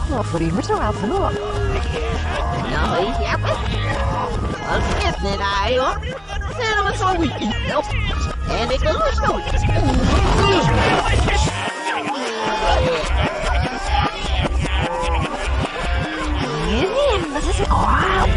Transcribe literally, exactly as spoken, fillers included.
Well, pretty much out for no. No, yeah, but it's not I. And I'm so weak. And it goes so. This is wild.